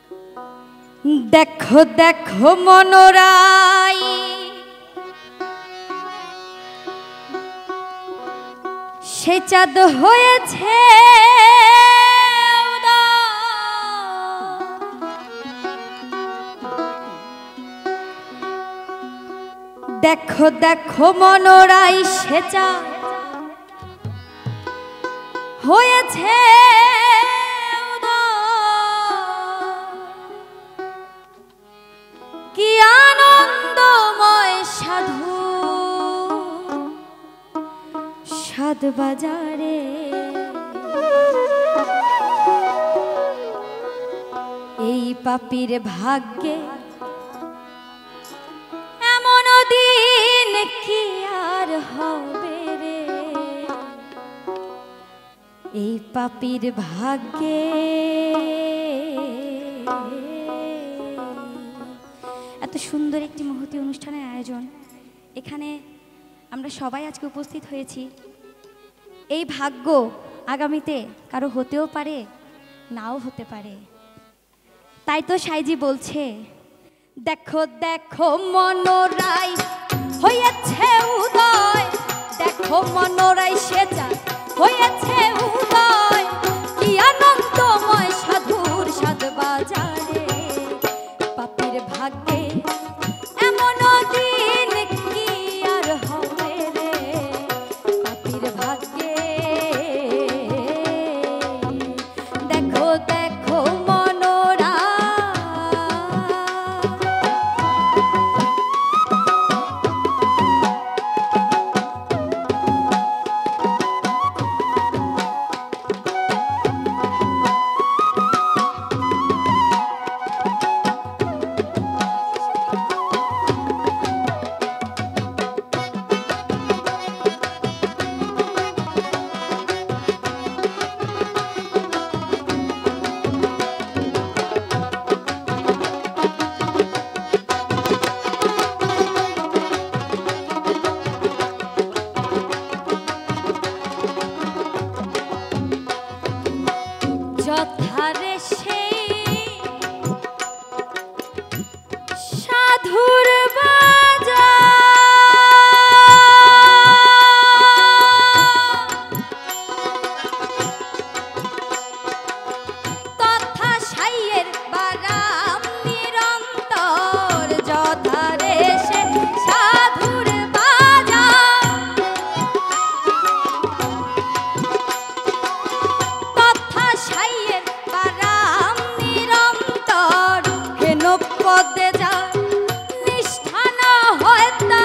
দেখো দেখো মনোরাই সে চাঁদ হয়েছে দেখো দেখো মনোরাই সে চাঁদ হয়েছে কি আনন্দময় সাধু সাদ বাজারে এই পাপীর ভাগ্যে এমন দিন কি আর হবে রে এই পাপীর ভাগ্যে। এত সুন্দর একটি মহতী অনুষ্ঠানের আয়োজন, এখানে আমরা সবাই আজকে উপস্থিত হয়েছি। এই ভাগ্য আগামীতে কারো হতেও পারে, নাও হতে পারে। তাই তো সাইজি বলছে, দেখো দেখো মনোরাই হয়েছে উদয়, দেখো মনোরাই সে চাঁদ হয়েছে উদয়, কি আনন্দময় সাধুর সাদ বাজারে পাপীর ভাগ্যে এমন দিন কি আর হবে রে পাপীর ভাগ্যে। দেখো দেখো মনোরা যথারে সেই সাধুর বাজা তথা সাইয়ের বারাম নিরন্তর যথারে সে সাধুর বাজা সাইয়ের বারাম নিরন্তর হেন পদে যা নিষ্ঠা না হয় তা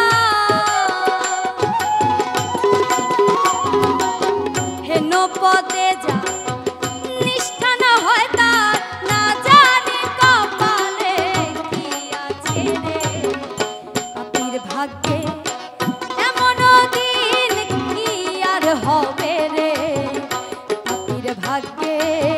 হেন পদে যা নিষ্ঠা না হয় তার না জানি কপালে কি আছে রে পাপীর ভাগ্যে এমন দিন কি আর হবে রে পাপীর ভাগ্যে।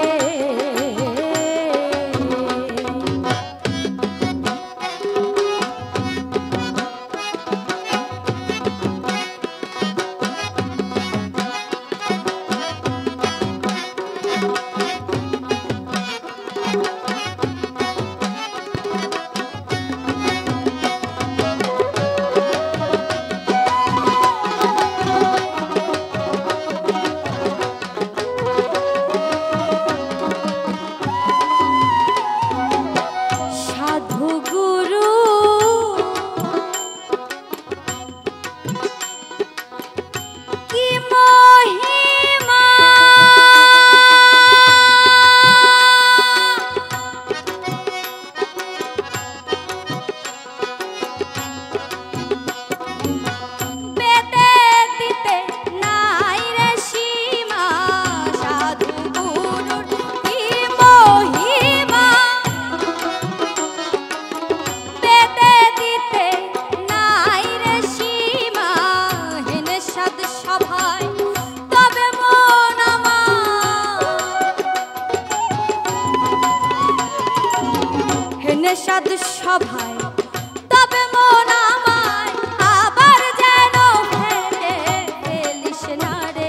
সাধু সভায় তবে মন আমায় আবার যেন ফেলে ফেলিস না রে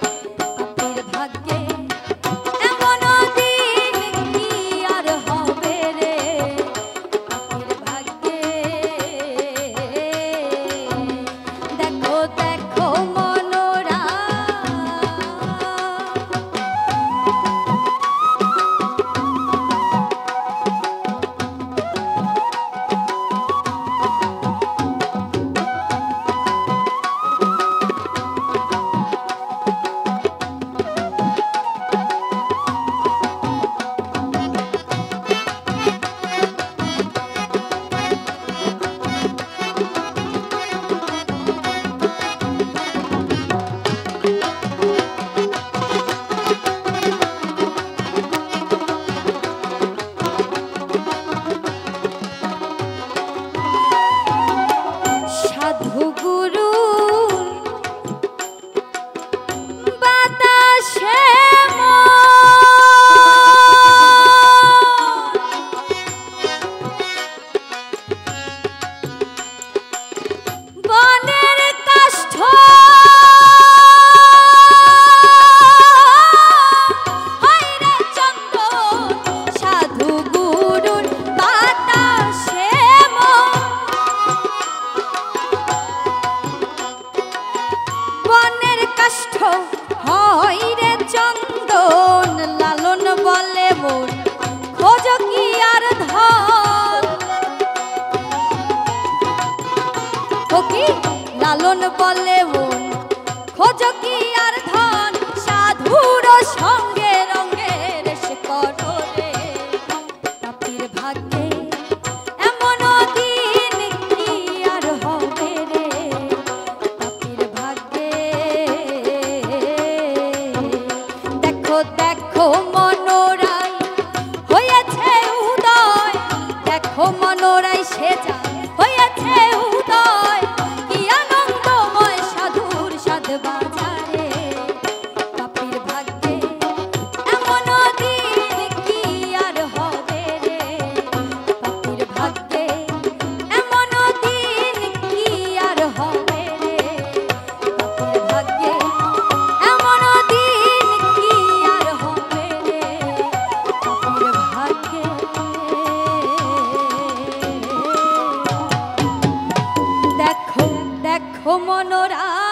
পাপীর ভাগ্যে এমন দিন কি আর হবে মন খোঁজ কি আর ধন কি লালন বলে মন খোঁজ কি আর ধন সাধুর সঙ্গে রঙের সে কররে তাপির ভাগ্যে এমন দিন কি আর হবে রে তাপির ভাগ্যে দেখো দেখো মনোরাই হয়েছে উদয় দেখো মনোরাই সে যা হয়েছে উদয় কি আনন্দময় সাধুর সাধ বাজারে তাপির ভাগ্যে এমন দিন কি আর হবে রে তাপির ভাগ্যে এমন দিন কি আর হবে রে তাপির ভাগ্যে এমন দিন কি আর হবে রে তাপির ভাগ্যে দেখো দেখো মনোরা